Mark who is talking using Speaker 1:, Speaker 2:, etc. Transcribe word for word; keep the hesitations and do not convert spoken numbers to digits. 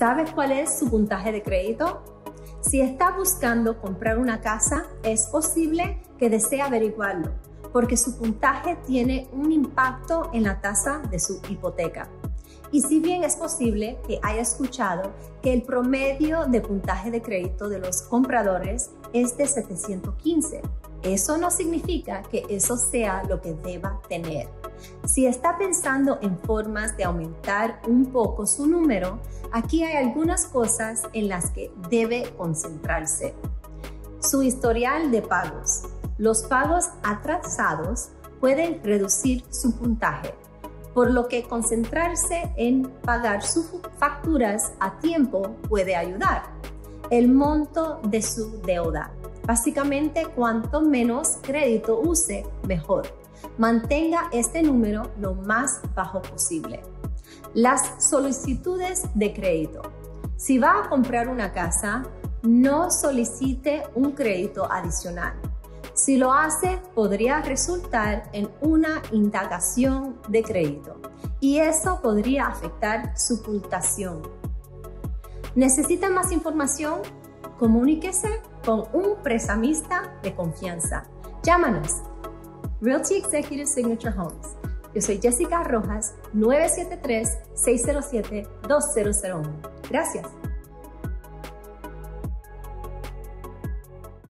Speaker 1: ¿Sabe cuál es su puntaje de crédito? Si está buscando comprar una casa, es posible que desee averiguarlo, porque su puntaje tiene un impacto en la tasa de su hipoteca. Y si bien es posible que haya escuchado que el promedio de puntaje de crédito de los compradores es de setecientos quince, eso no significa que eso sea lo que deba tener. Si está pensando en formas de aumentar un poco su número, aquí hay algunas cosas en las que debe concentrarse. Su historial de pagos. Los pagos atrasados pueden reducir su puntaje, por lo que concentrarse en pagar sus facturas a tiempo puede ayudar. El monto de su deuda. Básicamente, cuanto menos crédito use, mejor. Mantenga este número lo más bajo posible. Las solicitudes de crédito. Si va a comprar una casa, no solicite un crédito adicional. Si lo hace, podría resultar en una indagación de crédito y eso podría afectar su puntuación. ¿Necesita más información? Comuníquese con un prestamista de confianza. Llámanos. Realty Executive Signature Homes. Yo soy Jessica Rojas, nueve siete tres, seis cero siete, dos cero cero uno. Gracias.